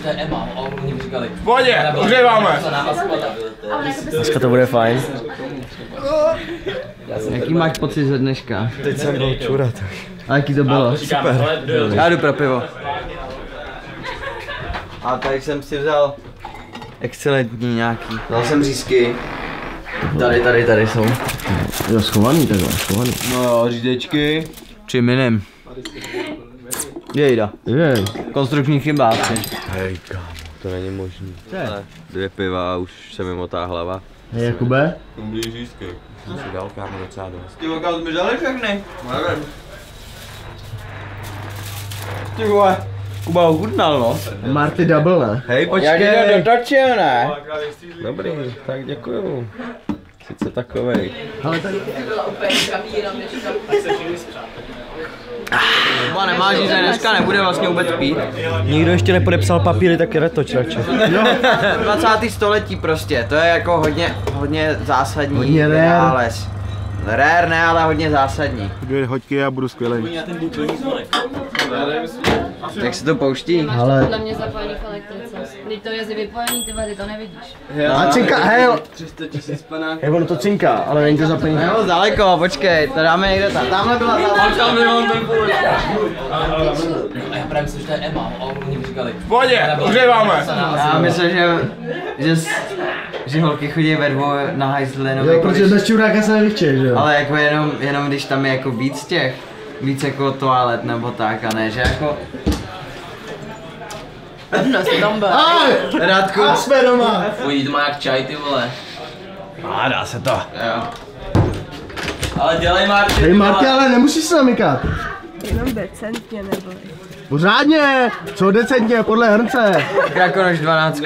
To je Emma, a oni mi říkali. Pojď, užíváme. Dneska to bude fajn. Jaký máš pocit ze dneška? Teď jsem byl čurat. A jaký to bylo? Super. Já jdu pro pivo. A tady jsem si vzal excelentní nějaký. Vzal jsem řízky. Tady jsou. Jo, schovaný takhle, schovaný. No jo, řídečky. 3 minem. Jejda. Jej. Konstrukční chybáci. Hej, kámo, to není možný. Co je? 2 piva a už se mi motá hlava. Hej, Jakube? Dobrý řízky. Jsem si dal, kámo, docela dost. Ty vole, jsme dali všechny. Ty vole, Kuba ochutnal, no. Marty double, ne? Hej, Jak jde do točil, ne? Dobrý, tak děkuju. Sice takovej. Ale tady... Kuba nemá říct, dneska nebude vlastně vůbec pít. Nikdo ještě nepodepsal papíry, tak jde toč radši. 20. století prostě, to je jako hodně zásadní. Hodně rare. vynález. Rare ne, ale hodně zásadní. 2 hoďky a budu skvělý. Jak se to pouští? Ale... Podle mě zapálí v elektrice. Teď to je vypojený, ty to nevidíš. A cinka, hej! 300 000 panák. Hej, ono to cinká, ale není to zaplněné. Nebo daleko, počkej, to dáme někde tam. Tamhle byla Já právě myslím, že to je Emma, a oni mi říkali. Pojď, užíváme. Já myslím, že holky chodí ve dvou na hajzle, jenom Jo, jako protože když, bez čuráka se nevychčeš, že jo? ale jako jenom když tam je jako víc jako toalet nebo tak, a ne, že jako... Radku. A jsme doma! Uj, to má jak čaj, ty vole. A dá se to. Jo. Ale dělej Marty. Hej Marty, ale nemusíš se namykat. Jenom decentně nebo. Pořádně! Co decentně, podle hrnce. Krakonoš 12.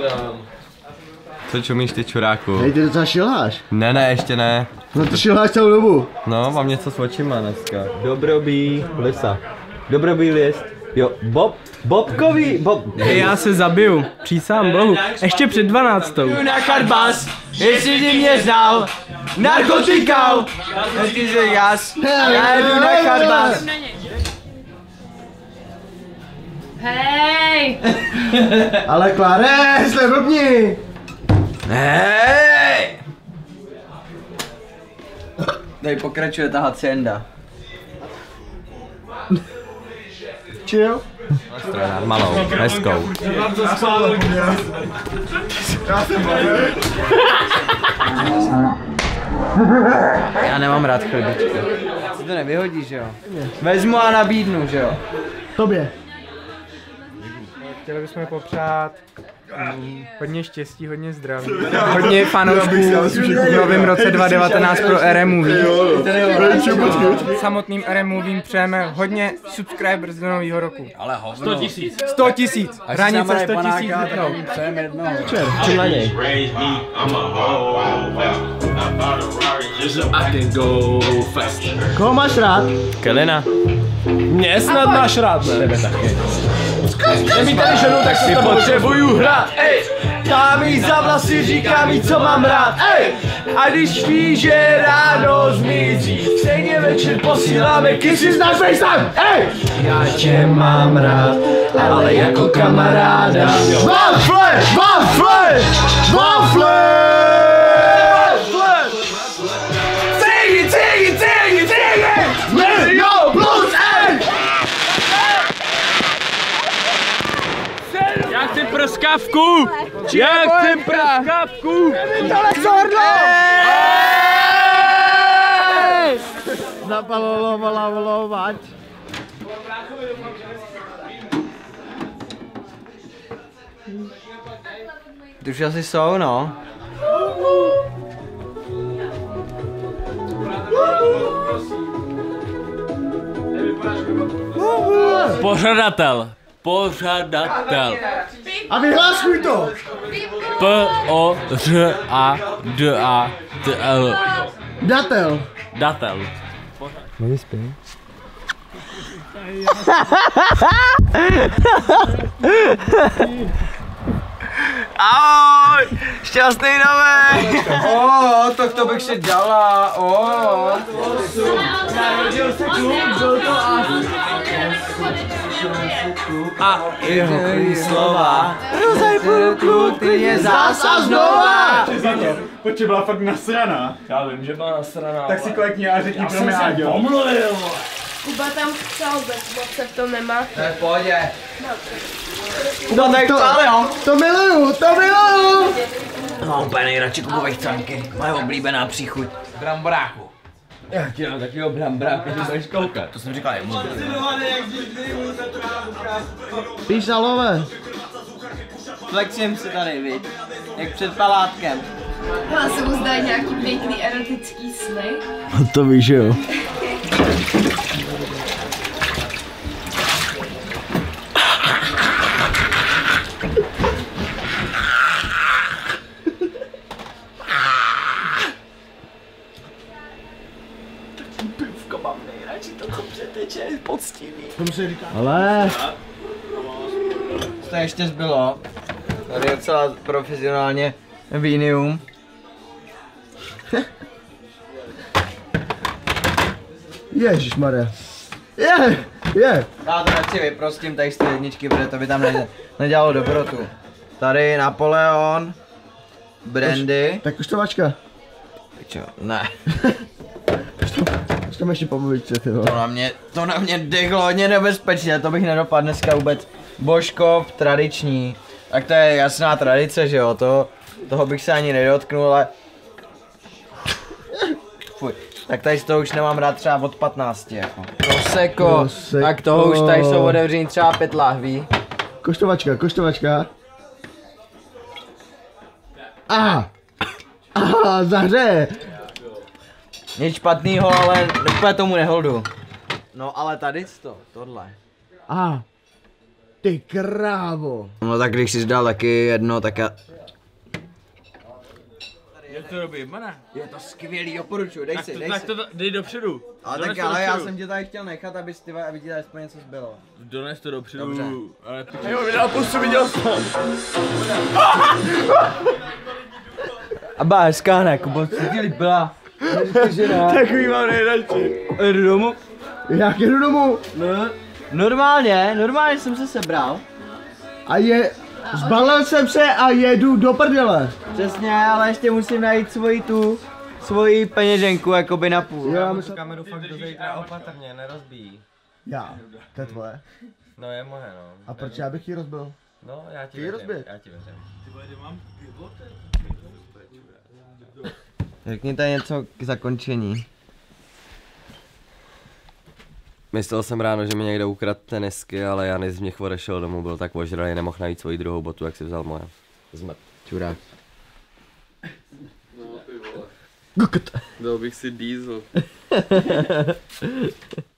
Co čumíš ty čuráku? Hej, ty docela šilháš. Ne, ještě ne. No ty šilháš celou dobu. No, mám něco s očima dneska. Dobrobý lisa. Dobrobý list. Jo, Bobkový. Já se zabiju, přísám bohu, ještě před 12. Jdu na Charbas, jestli jsi mě znal, narkotikal, ty se jas, já jdu na Charbas. Hej! Ale Klare, jste blbni! Hej! Tady pokračuje ta hacienda. Chill. Malou, hezkou. Já nemám rád chlebičky. Si to nevyhodíš, že jo? Vezmu a nabídnu, že jo? Tobě. Chtěli bychom popřát hodně štěstí, hodně zdraví, hodně fanoušků v novém roce 2019 pro RM Movie. Samotným RM Movie přejeme hodně subscribers do nového roku. Ale hovno. 100 000, hranice 100 000 vypnou. Čím na něj? Koho máš rád? Kelina. Mě snad máš rád, ne? Tebe taky. Nemí tady ženu, tak si potřebuju hrát, ej! Dám jí za vlasy, říkám jí, co mám rád, ej! A když ví, že ráno zmizí, stejně večer posíláme kisy, znáš FaceTime, ej! Já tě mám rád, ale jako kamaráda. Wafle! Wafle! Wafle! Cigi! Milion plus, ej! Já chci prskavku! Já chci prskavku! Zapalolovať. Ty už asi jsou, no. Pořadatel. A vyhláskuj to! P-O-Ř-A-D-A-T-L. Datel. Datel. Nevyspí. Ahoj! Šťastný nový! Tak to bych si dala, Narodil se kluk, byl to a... a jeho slova. Rozaj půlku, který je zásah znova. Počkej, byla fakt nasraná. Já vím, že byla nasraná. Tak si klekni a řekni pro mě, Áďo. Pomluvil. Kuba tam chcel, moc se v tom nemá. To je v pohodě. No tak ale jo. To miluju, to miluju! Mám úplně nejradši Kubových canky. Moje oblíbená příchuť. Bramboráku. Já ti dám takového brambráka, že budeš koukat. To jsem říkal jemu. Píšalové. Flexím si tady, viď? Jak před palátkem. Ale se mu zdají nějaký pěkný erotický sny. To víš, jo. Ale To ještě zbylo. Tady je docela profesionálně vínium. ježišmarja. Je. Já to radši vyprostím tady z té jedničky, protože to by tam nedělalo dobrotu. Tady Napoleon, brandy. Tak koštovačka. Čo? Ne. Už tam ještě pobavíčce, ty vole. To na mě dechlo hodně nebezpečně, to bych nedopadl dneska vůbec. Božkov, tradiční. Tak to je jasná tradice, že jo, toho bych se ani nedotknul, ale... Fuj. Tak tady z toho už nemám rád třeba od 15 jako. Prosecco, tak toho už tady jsou otevření třeba 5 lahví. Koštovačka. Zahřeje. Nic špatnýho, ale úplně tomu neholdu. No ale tady tohle. Ty krávo. No tak když jsi dal taky jedno, tak já... Je to dobrý, mana? Je to skvělý, doporučuji, dej si. Tak to dej dopředu. Ale já jsem tě tady chtěl nechat, aby ti tady aspoň něco zbylo. Dones to dopředu. Dobře. Ale jo, vydal pusu, viděl jsem. A bá, hezká ne, Kubo, co ti líbila? Takový mám nejradši. Jdu domů? Jak jedu domů? Normálně jsem se sebral. Zbalil jsem se a jedu do prdele. Přesně, ale ještě musím najít svoji peněženku jakoby na půl. Já myslím... Kameru fakt do zítra opatrně, nerozbíjí. To je tvoje. No je moje no. A proč já bych ji rozbil? No já ti Ty ji věřím, rozbit. já ti věřím. Řekněte něco k zakončení. Myslel jsem ráno, že mi někdo ukradl tenisky, ale Janis z mě odešel domů, byl tak ožralý, nemohl najít svoji druhou botu, jak si vzal moje. Zmet. Čurák. Dal bych si diesel.